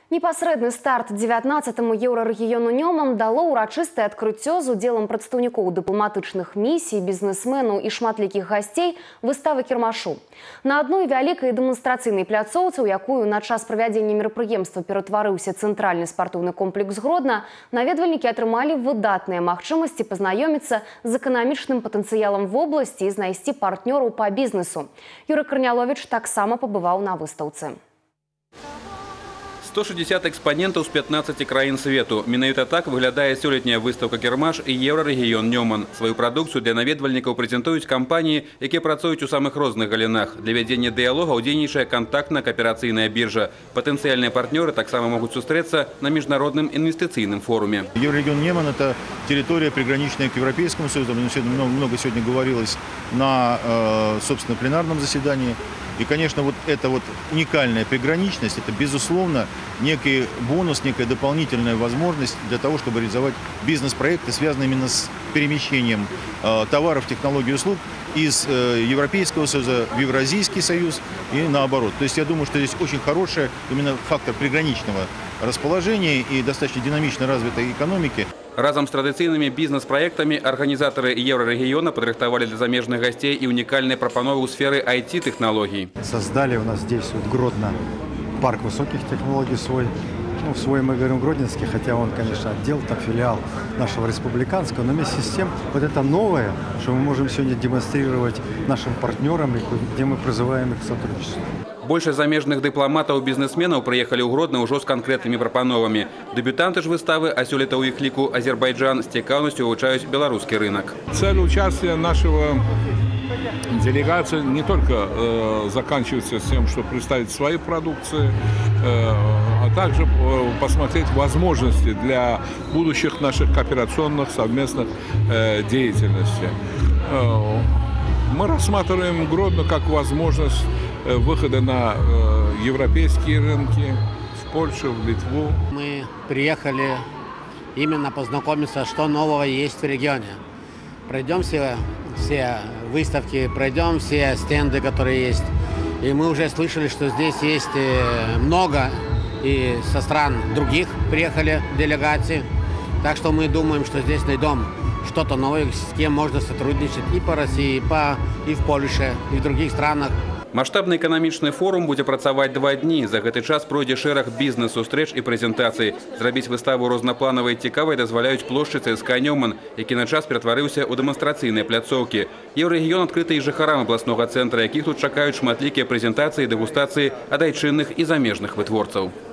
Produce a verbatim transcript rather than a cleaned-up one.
Непасрэдны старт дзевятнаццатаму еўрарэгіёну Нёман дало урачыстае адкрыццё з удзелам прадстаўнікоў дыпламатычных місій, бізнесменаў і шматлікіх гасцей выставы кірмашу. На адной вялікай дэманстрацыйнай пляцоўцы, у якую на час правядзення мерапрыемства ператварыўся цэнтральны спартыўны комплекс Гродна, наведвальнікі атрымалі выдатныя магчымасці пазнаёміцца з эканамічным патэнцыялам вобласці і знайсці партнёраў па бізнесу. Юрый Карнялович таксама пабываў на выстаўцы. сто шестьдесят экспонентов с пятнадцати краін свету. Менавіта так выглядае сёлетняя выставка «Кірмаш» і еўрарэгіён Нёман. Свою прадукцыю для наведвальнікаў прэзентуюць кампаніі, якія працуюць у самых розных галінах. Для вядзення дыялога ўдзельнічае кантактна-кааперацыйная біржа. Патэнцыяльныя партнёры таксама могуць сустрэцца на міжнародным инвестиционном форуме. Еврорегион Нёман – это территория, приграничная к Европейскому Союзу. Много, много сегодня говорилось на, собственно, пленарном заседании. И, конечно, вот эта вот уникальная приграничность – это, безусловно, некий бонус, некая дополнительная возможность для того, чтобы реализовать бизнес-проекты, связанные именно с перемещением э, товаров, технологий и услуг из э, Европейского Союза в Евразийский Союз и наоборот. То есть я думаю, что здесь очень хороший именно фактор приграничного расположения и достаточно динамично развитой экономики. Разом с традиционными бизнес-проектами организаторы Еврорегиона подрыхтовали для замежных гостей и уникальные пропановы в сфере ай ти-технологий. Создали у нас здесь вот Гродно парк высоких технологий свой. Ну, свой мы говорим гродненский, хотя он, конечно, отдел, там филиал нашего республиканского. Но вместе с тем, вот это новое, что мы можем сегодня демонстрировать нашим партнерам, где мы призываем их к сотрудничеству. Больше замежных дипломатов и бизнесменов приехали у Гродно уже с конкретными пропановами. Дебютанты же выставы, а сёлета у их лику Азербайджан, с цікавістю вивчають белорусский рынок. Цель участия нашего делегации не только э, заканчивается с тем, что представить свои продукции, э, а также э, посмотреть возможности для будущих наших кооперационных совместных э, деятельностей. Э, мы рассматриваем Гродно как возможность э, выхода на э, европейские рынки, в Польшу, в Литву. Мы приехали именно познакомиться, что нового есть в регионе. Пройдем все, все выставки, пройдем все стенды, которые есть. И мы уже слышали, что здесь есть много, и со стран других приехали делегации. Так что мы думаем, что здесь найдем что-то новое, с кем можно сотрудничать и по России, и, по, и в Польше, и в других странах. Масштабны эканамічны форум будзе працаваць два дні. За гэты час пройдзе шэраг бізнес-сустрэч і прэзентацый. Зрабіць выставу рознапланавай і цікавай дазваляюць плошчы ЦСКА Нёман, які на час ператварыўся ў дэманстрацыйныя пляцоўкі. Еўрарэгіён адкрыты і жыхарам абласнога цэнтра, якіх тут чакаюць шматлікія прэзентацыі і дэгустацыі ад айчынных і замежных вытворцаў.